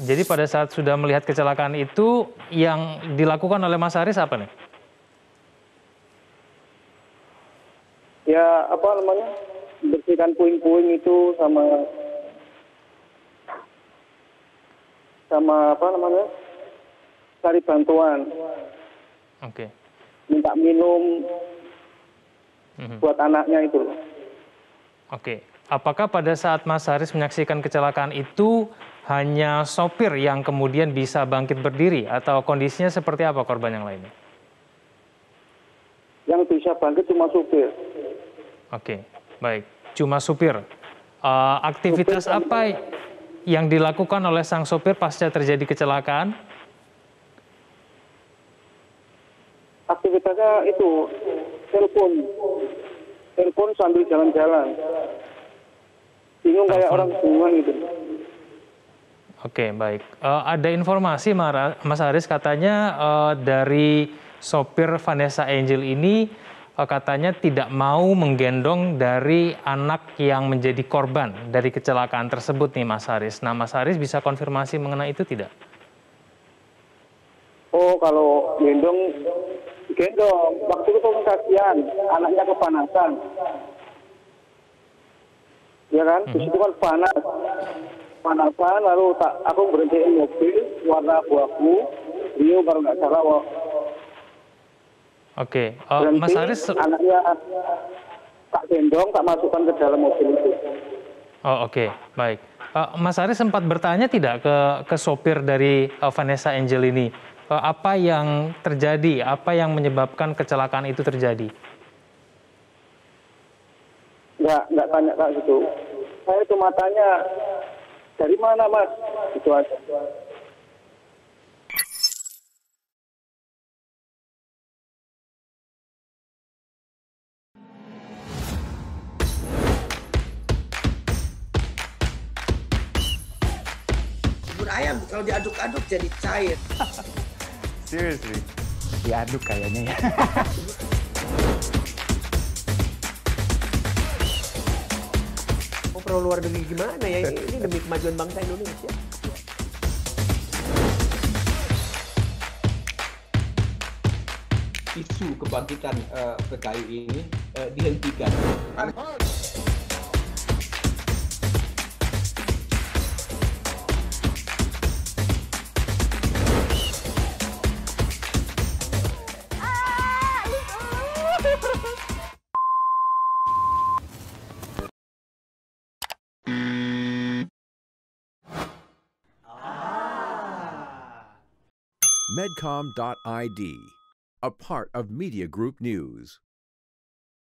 Jadi pada saat sudah melihat kecelakaan itu, yang dilakukan oleh Mas Haris apa nih? Ya apa namanya, bersihkan puing-puing itu sama apa namanya, cari bantuan, Oke. minta minum Mhm. buat anaknya itu. Oke. Apakah pada saat Mas Haris menyaksikan kecelakaan itu hanya sopir yang kemudian bisa bangkit berdiri atau kondisinya seperti apa korban yang lainnya? Yang bisa bangkit cuma supir. Oke, baik. Cuma supir. Supir Aktivitas sama apa yang dilakukan oleh sang sopir pasca terjadi kecelakaan? aktivitasnya itu telepon sambil jalan-jalan. Bingung kayak Telepon. orang bingung gitu. Oke, baik. Ada informasi Mas Haris katanya dari sopir Vanessa Angel ini katanya tidak mau menggendong dari anak yang menjadi korban dari kecelakaan tersebut nih Mas Haris. Nah, Mas Haris bisa konfirmasi mengenai itu tidak? Oh kalau gendong, waktu itu kasihan, anaknya kepanasan. Ya kan, di situ kan panasan, lalu aku berhentiin mobil warna abu-abu, Rio kalau nggak salah, Oke, berhenti, Mas Haris. anaknya tak gendong, tak masukkan ke dalam mobil itu. Oh, oke, baik. Mas Haris sempat bertanya tidak ke sopir dari Vanessa Angel ini, apa yang terjadi, apa yang menyebabkan kecelakaan itu terjadi? Nggak tanya kayak gitu. Saya cuma tanya, dari mana mas? Itu aja. Bubur ayam kalau diaduk-aduk jadi cair. Seriously? Diaduk kayaknya ya. Mau perlu luar negeri gimana ya? Ini demi kemajuan bangsa Indonesia. Isu kebangkitan PKI ini dihentikan. Medcom.id, a part of Media Group News.